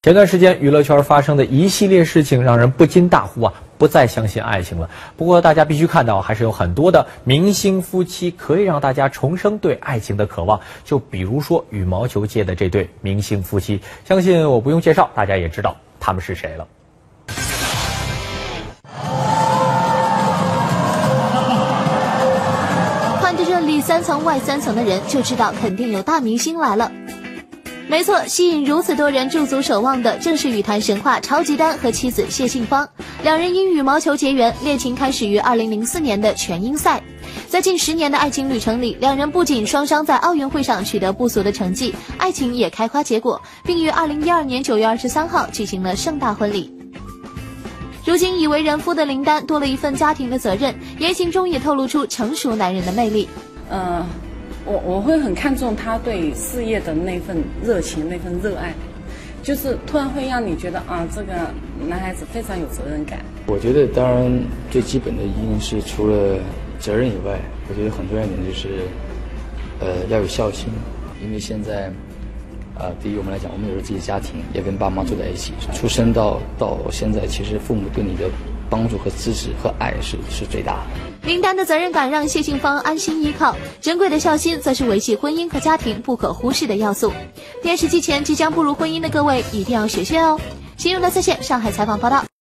前段时间，娱乐圈发生的一系列事情让人不禁大呼不再相信爱情了。不过，大家必须看到，还是有很多的明星夫妻可以让大家重生对爱情的渴望。就比如说羽毛球界的这对明星夫妻，相信我不用介绍，大家也知道他们是谁了。 看着这里3层外3层的人，就知道肯定有大明星来了。没错，吸引如此多人驻足守望的，正是羽坛神话超级丹和妻子谢杏芳。两人因羽毛球结缘，恋情开始于2004年的全英赛。在近10年的爱情旅程里，两人不仅双双在奥运会上取得不俗的成绩，爱情也开花结果，并于2012年9月23号举行了盛大婚礼。如今已为人夫的林丹多了一份家庭的责任，言行中也透露出成熟男人的魅力。 我会很看重他对事业的那份热情，那份热爱，就是突然会让你觉得这个男孩子非常有责任感。 我觉得当然最基本的一定是除了责任以外，我觉得很重要一点就是要有孝心，因为现在对于我们来讲，我们有了自己的家庭，也跟爸妈住在一起，出生到现在，其实父母对你的帮助和支持和爱是最大的。 林丹的责任感让谢杏芳安心依靠，珍贵的孝心则是维系婚姻和家庭不可忽视的要素。电视机前即将步入婚姻的各位一定要学学哦。新闻的侧线，上海采访报道。